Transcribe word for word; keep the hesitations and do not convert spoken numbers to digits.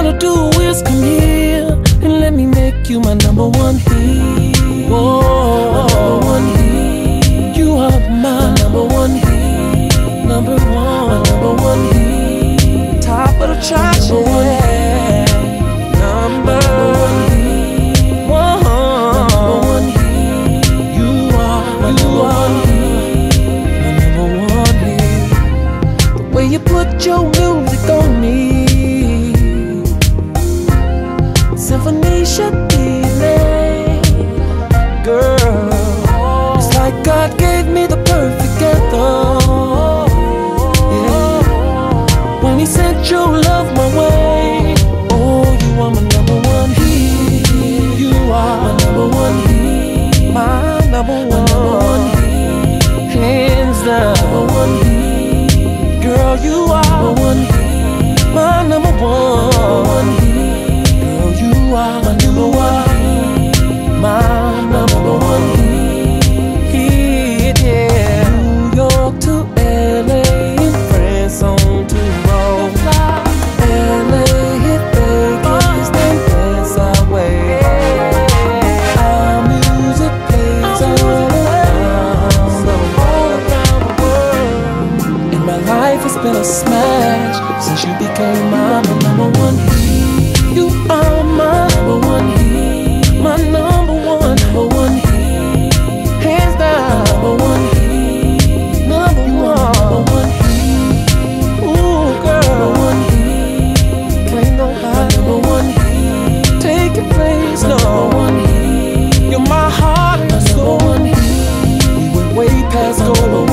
wanna do is come here and let me make you my number one hit. Whoa, my number one hit. You are my, my number one hit. Number one, my number one hit. Top of the chart, number one hit. Number one hit. Whoa, number one hit. You are my number one hit. My number one hit. The way you put your music on me, symphony should be made, girl. It's like God gave me the perfect anthem, yeah. When He sent your love my way. Oh, you are my number one hit. You are my number one hit. My number one, my number one hit. Hands down, number one hit. Girl, you are number one hit. My number one, number one hit. Girl, you are my number one, my number one hit, yeah. New York to L A and France on to Rome. L A hit Vegas, then dance our way. Our music plays all around the world, and my life has been a smash since you became my number one hit. You are my number one hit, my number one, number one hit, hands down, number one hit, number one, number one hit. Ooh, girl, number one hit, can't nobody, number one hit, take your place, no, number one hit. You're my heart and soul. We went way past gold.